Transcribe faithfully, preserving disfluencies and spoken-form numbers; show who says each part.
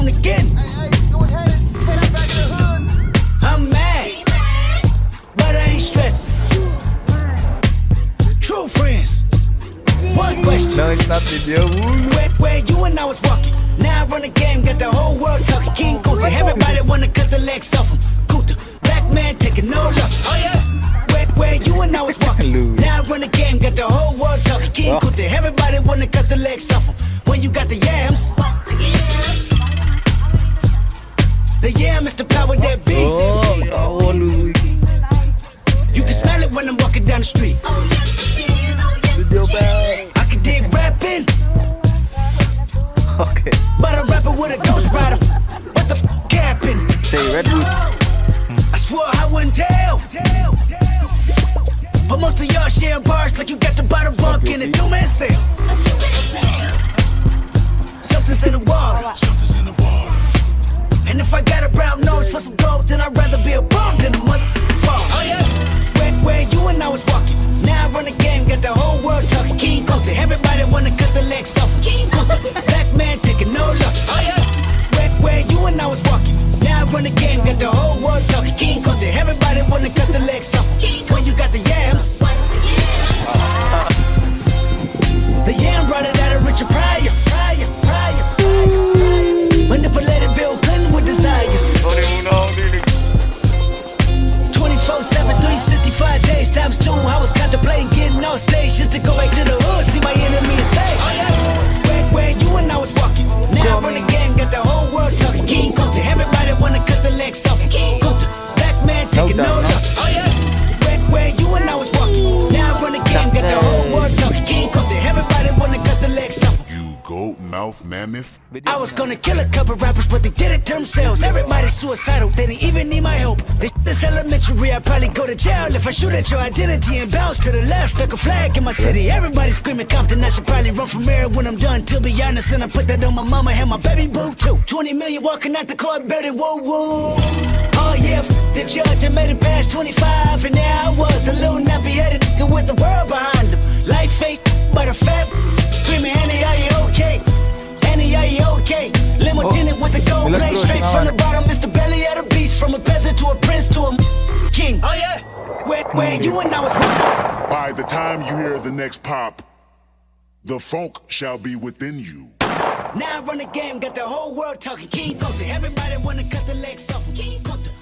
Speaker 1: on again.
Speaker 2: Hey, hey, go ahead. Head back in the hood.
Speaker 1: I'm mad, but I ain't stressing. True friends. One question.
Speaker 3: Não, ele tá pedindo.
Speaker 1: Where, where you and I was walking. Now I run the game, got the whole world talking. King Kunta, everybody wanna cut the legs off him. Kunta, black man taking no losses. Oh yeah. Where, where you and I was walking. Now I run the game, got the whole world talking. King Kunta, everybody wanna cut the legs off him. When you got the yams.
Speaker 4: What's the yams?
Speaker 1: The yam is the power that be.
Speaker 3: Oh, oh, Louis.
Speaker 1: You can smell it when I'm walking down the street.
Speaker 4: Oh yes we can, oh yes we
Speaker 3: Video
Speaker 4: can.
Speaker 3: bad.
Speaker 1: I can dig rapping,
Speaker 3: Okay.
Speaker 1: but a rapper with a ghost rider. What the f happened?
Speaker 3: Say Redwood.
Speaker 1: I swore I wouldn't tell. But most of y'all sharing bars like you got to buy the bunk in a two-man sale.
Speaker 4: A two-man sale.
Speaker 1: Something's in the water.
Speaker 2: Something's in the water.
Speaker 1: And if I got a brown nose for some gold, then I'd rather be a bum than a mother ball. Oh yeah. Where, where you and I was walking. Now I run the game, got the whole world talking. King Kunta, everybody wanna cut the legs off.
Speaker 4: King Kunta.
Speaker 1: Black man taking no losses. Oh yeah. Where, where you and I was walking. Now I run the game, got the whole world talking. King Kunta, everybody wanna cut the legs off.
Speaker 4: King
Speaker 1: When you got the yams.
Speaker 4: What's the yams?
Speaker 1: The yam brought it out of Richard Pryor. Pryor, Pryor, Pryor. Manipulated Bill Clinton with desires. twenty-four seven, three sixty-five days times two. I was contemplating getting off stage just to go back to the hood, see my enemy and say, oh yeah. Where, where you and I was walking. Now I run the game, got the whole world talking. King Kunta, everybody wanna cut the legs off. King Kunta, black man taking no losses. Oh yeah. Where, where you and I was walking. Now I run the game, got the whole world talking. King Kunta, everybody wanna cut the legs off.
Speaker 2: You goat mouth mammoth.
Speaker 1: I was gonna kill a couple rappers, but they did it to themselves. Everybody's suicidal, they didn't even need my help. This shit is elementary, I'd probably go to jail if I shoot at your identity and bounce to the left. Stuck a flag in my city, everybody screaming Compton. I should probably run from here when I'm done, to be honest. And I put that on my mama and my baby boo too. twenty million walking out the court, baby, whoa, whoa. Oh yeah, the judge, I made it past twenty-five, and there I was, a little nappy-headed nigga with the world behind him. Life ain't but a fat, screaming, Annie, are you okay? Annie, are you okay? Limo tinted with the gold plate, straight from the bottom. It's the belly of the beast, from a peasant to a prince to a king. Oh yeah, where, where you and I was.
Speaker 2: By the time you hear the next pop, the funk shall be within you.
Speaker 1: Now I run the game, got the whole world talking. King Kunta, everybody wanna cut the legs off. King Kunta.